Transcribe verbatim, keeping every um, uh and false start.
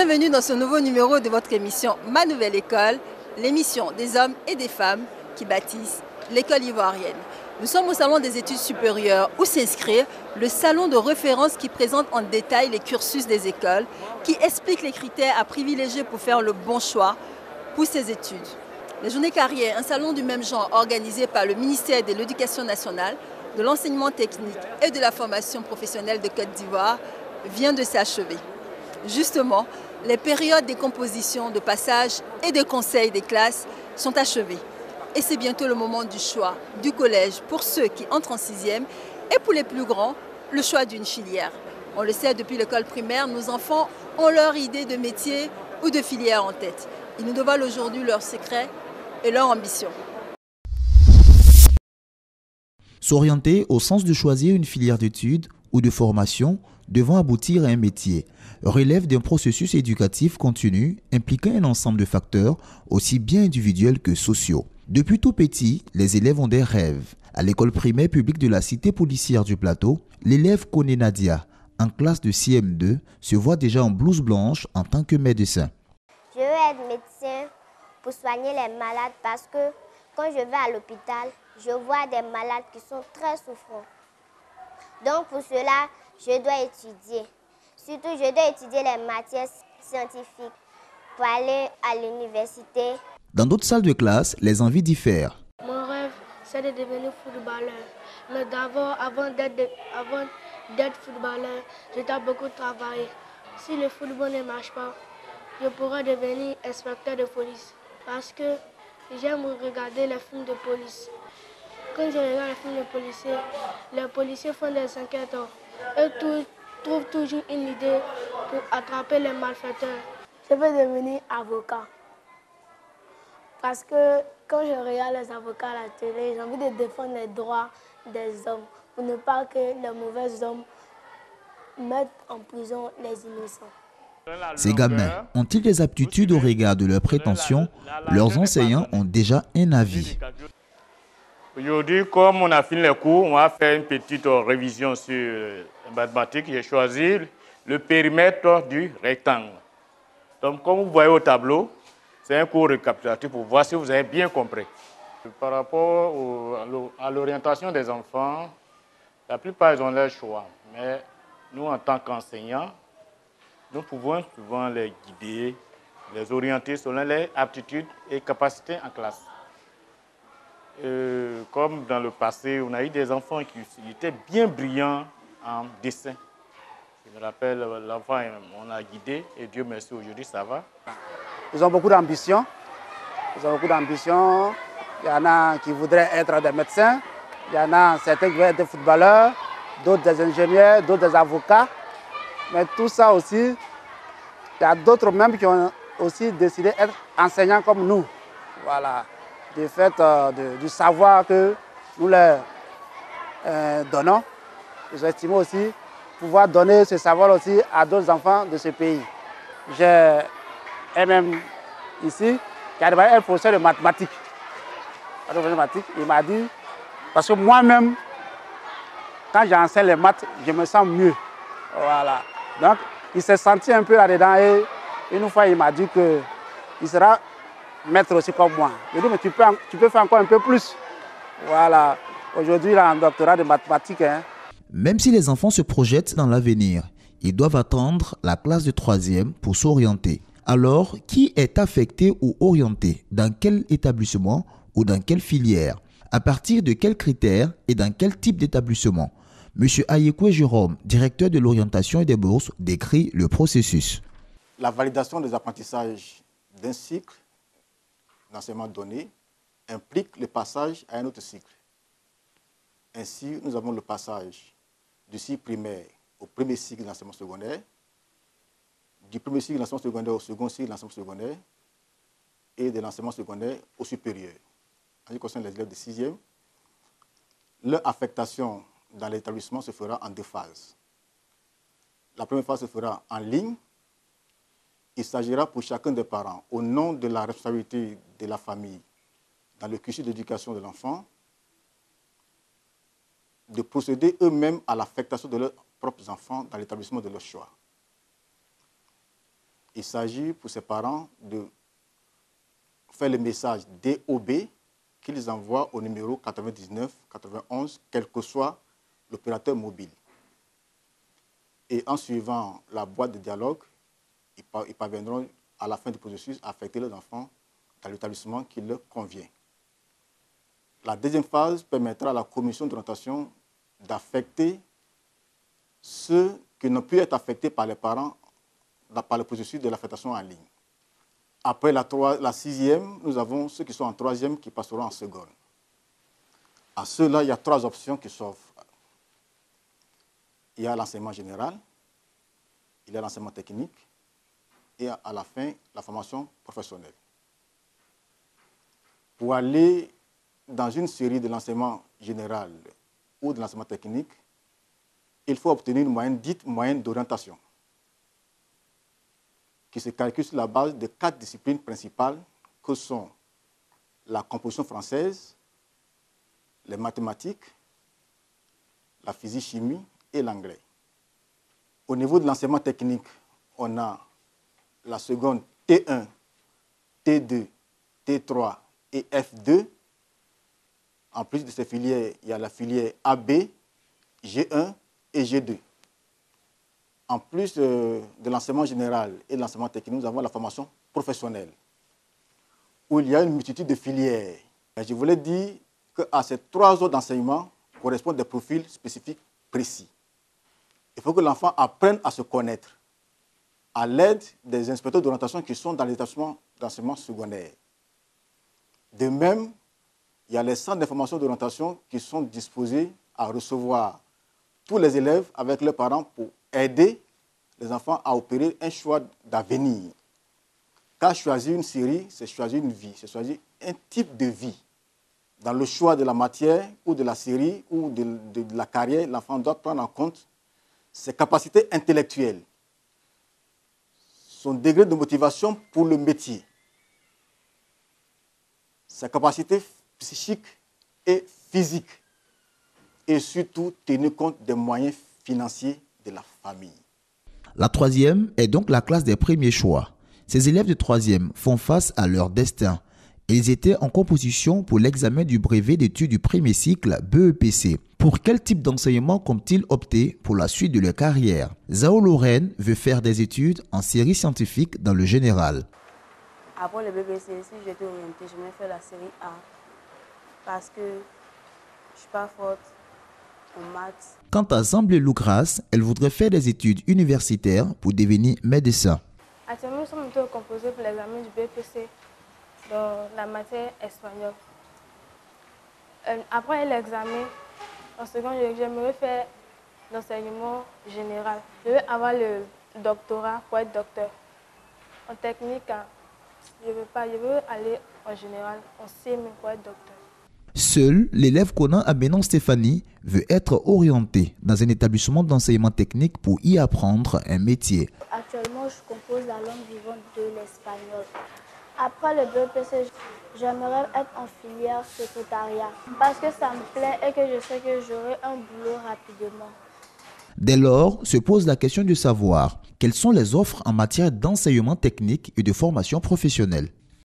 Bienvenue dans ce nouveau numéro de votre émission Ma Nouvelle École, l'émission des hommes et des femmes qui bâtissent l'école ivoirienne. Nous sommes au Salon des études supérieures où s'inscrire, le salon de référence qui présente en détail les cursus des écoles, qui explique les critères à privilégier pour faire le bon choix pour ses études. Les journées carrières, un salon du même genre organisé par le ministère de l'Éducation nationale, de l'enseignement technique et de la formation professionnelle de Côte d'Ivoire, vient de s'achever. Justement, les périodes des compositions, de passage et de conseils des classes sont achevées. Et c'est bientôt le moment du choix du collège pour ceux qui entrent en sixième et pour les plus grands, le choix d'une filière. On le sait, depuis l'école primaire, nos enfants ont leur idée de métier ou de filière en tête. Ils nous dévoilent aujourd'hui leurs secrets et leurs ambitions. S'orienter au sens de choisir une filière d'études ou de formation devant aboutir à un métier relève d'un processus éducatif continu impliquant un ensemble de facteurs aussi bien individuels que sociaux. Depuis tout petit, les élèves ont des rêves. À l'école primaire publique de la cité policière du Plateau, l'élève Koné Nadia, en classe de C M deux, se voit déjà en blouse blanche en tant que médecin. Je veux être médecin pour soigner les malades parce que quand je vais à l'hôpital, je vois des malades qui sont très souffrants. Donc pour cela, je dois étudier. Surtout, je dois étudier les matières scientifiques pour aller à l'université. Dans d'autres salles de classe, les envies diffèrent. Mon rêve, c'est de devenir footballeur. Mais d'abord, avant d'être footballeur, je dois beaucoup travailler. Si le football ne marche pas, je pourrais devenir inspecteur de police. Parce que j'aime regarder les films de police. Quand je regarde les films de policiers, les policiers font des enquêtes et trouvent toujours une idée pour attraper les malfaiteurs. Je veux devenir avocat. Parce que quand je regarde les avocats à la télé, j'ai envie de défendre les droits des hommes pour ne pas que les mauvais hommes mettent en prison les innocents. Ces gamins ont-ils des aptitudes au regard de leurs prétentions? Leurs enseignants ont déjà un avis. Aujourd'hui, comme on a fini les cours, on va faire une petite révision sur les mathématiques. J'ai choisi le périmètre du rectangle. Donc, comme vous voyez au tableau, c'est un cours récapitulatif pour voir si vous avez bien compris. Par rapport au, à l'orientation des enfants, la plupart ils ont leur choix. Mais nous, en tant qu'enseignants, nous pouvons souvent les guider, les orienter selon leurs aptitudes et capacités en classe. Euh, comme dans le passé, on a eu des enfants qui étaient bien brillants en dessin. Je me rappelle, l'enfant, on a guidé et Dieu merci, aujourd'hui ça va. Ils ont beaucoup d'ambition. Ils ont beaucoup d'ambition. Il y en a qui voudraient être des médecins. Il y en a certains qui veulent être des footballeurs, d'autres des ingénieurs, d'autres des avocats. Mais tout ça aussi, il y a d'autres même qui ont aussi décidé d'être enseignants comme nous. Voilà. Du fait euh, de, du savoir que nous leur euh, donnons. Ils estiment aussi pouvoir donner ce savoir aussi à d'autres enfants de ce pays. J'ai et même ici, qui a un professeur de mathématiques. Il m'a dit, parce que moi-même, quand j'enseigne les maths, je me sens mieux. Voilà. Donc, il s'est senti un peu là-dedans et une fois, il m'a dit qu'il sera maître aussi comme moi. Je lui ai dit, mais tu peux, tu peux faire encore un peu plus. Voilà. Aujourd'hui, il a un doctorat de mathématiques. Hein. Même si les enfants se projettent dans l'avenir, ils doivent attendre la classe de troisième pour s'orienter. Alors, qui est affecté ou orienté? Dans quel établissement ou dans quelle filière? À partir de quels critères et dans quel type d'établissement? Monsieur Ayekwe Jérôme, directeur de l'orientation et des bourses, décrit le processus. La validation des apprentissages d'un cycle d'enseignement donné implique le passage à un autre cycle. Ainsi, nous avons le passage du cycle primaire au premier cycle d'enseignement secondaire, du premier cycle de l'enseignement secondaire au second cycle de l'enseignement secondaire et de l'enseignement secondaire au supérieur. En ce qui concerne les élèves de sixième, leur affectation dans l'établissement se fera en deux phases. La première phase se fera en ligne. Il s'agira pour chacun des parents, au nom de la responsabilité de la famille dans le cursus d'éducation de l'enfant, de procéder eux-mêmes à l'affectation de leurs propres enfants dans l'établissement de leur choix. il s'agit pour ses parents de faire le message D O B qu'ils envoient au numéro quatre-vingt-dix-neuf quatre-vingt-onze, quel que soit l'opérateur mobile. Et en suivant la boîte de dialogue, ils parviendront à la fin du processus à affecter leurs enfants dans l'établissement qui leur convient. La deuxième phase permettra à la commission d'orientation d'affecter ceux qui n'ont pu être affectés par les parents par le processus de l'affectation en ligne. Après la, trois, la sixième, nous avons ceux qui sont en troisième qui passeront en seconde. À ceux-là, il y a trois options qui s'offrent. Il y a l'enseignement général, il y a l'enseignement technique et à la fin, la formation professionnelle. Pour aller dans une série de l'enseignement général ou de l'enseignement technique, il faut obtenir une moyenne dite moyenne d'orientation, qui se calcule sur la base de quatre disciplines principales que sont la composition française, les mathématiques, la physique-chimie et l'anglais. Au niveau de l'enseignement technique, on a la seconde T un, T deux, T trois et F deux. En plus de ces filières, il y a la filière A B, G un et G deux. En plus euh, de l'enseignement général et de l'enseignement technique, nous avons la formation professionnelle, où il y a une multitude de filières. Et je voulais dire qu'à ces trois autres enseignements correspondent des profils spécifiques précis. Il faut que l'enfant apprenne à se connaître à l'aide des inspecteurs d'orientation qui sont dans les établissements d'enseignement secondaire. De même, il y a les centres d'information d'orientation qui sont disposés à recevoir tous les élèves avec leurs parents pour aider les enfants à opérer un choix d'avenir. Car choisir une série, c'est choisir une vie, c'est choisir un type de vie. Dans le choix de la matière ou de la série ou de, de, de la carrière, l'enfant doit prendre en compte ses capacités intellectuelles, son degré de motivation pour le métier, sa capacité psychique et physique, et surtout tenir compte des moyens financiers de la famille. La troisième est donc la classe des premiers choix. Ces élèves de troisième font face à leur destin. Ils étaient en composition pour l'examen du brevet d'études du premier cycle B E P C. Pour quel type d'enseignement comptent-ils opter pour la suite de leur carrière? Zao Lorraine veut faire des études en série scientifique dans le général. Après le B E P C, si j'étais orientée, je vais faire la série A parce que je ne suis pas forte en maths. Quant à Zamblé Lougras, elle voudrait faire des études universitaires pour devenir médecin. Actuellement, nous sommes plutôt composés pour l'examen du B E P C dans la matière espagnole. Euh, après l'examen, en seconde, j'aimerais faire l'enseignement général. Je veux avoir le doctorat pour être docteur. En technique, je ne veux pas, je veux aller en général, en C M pour être docteur. Seul l'élève Conan Abenon Stéphanie veut être orienté dans un établissement d'enseignement technique pour y apprendre un métier. Actuellement, je compose la langue vivante de l'espagnol. Après le B E P C, j'aimerais être en filière secrétariat parce que ça me plaît et que je sais que j'aurai un boulot rapidement. Dès lors, se pose la question de savoir quelles sont les offres en matière d'enseignement technique et de formation professionnelle.